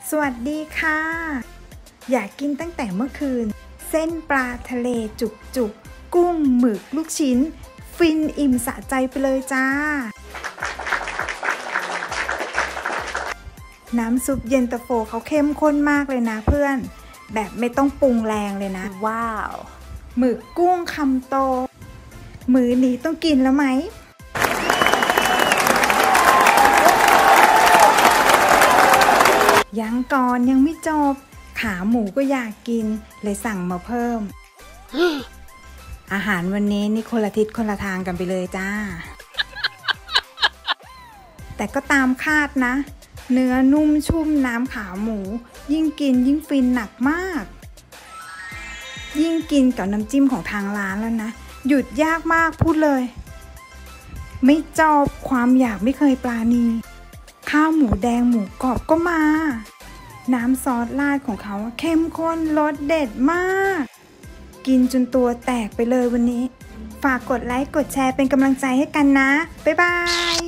สวัสดีค่ะอยากกินตั้งแต่เมื่อคืนเส้นปลาทะเลจุกกุ้งหมึกลูกชิ้นฟินอิ่มสะใจไปเลยจ้าน้ำซุปเย็นตาโฟเขาเข้มข้นมากเลยนะเพื่อนแบบไม่ต้องปรุงแรงเลยนะว้าวหมึกกุ้งคำโตมื้อนี้ต้องกินแล้วไหมยังก่อนยังไม่จบขาหมูก็อยากกินเลยสั่งมาเพิ่ม อาหารวันนี้นี่คนละทิศคนละทางกันไปเลยจ้า แต่ก็ตามคาดนะเนื้อนุ่มชุ่มน้ำขาหมูยิ่งกินยิ่งฟินหนักมากยิ่งกินกับน้ำจิ้มของทางร้านแล้วนะหยุดยากมากพูดเลยไม่จบความอยากไม่เคยปราณีข้าวหมูแดงหมูกรอบก็มาน้ำซอสราดของเขาเข้มข้นรสเด็ดมากกินจนตัวแตกไปเลยวันนี้ฝากกดไลค์กดแชร์เป็นกำลังใจให้กันนะบ๊ายบาย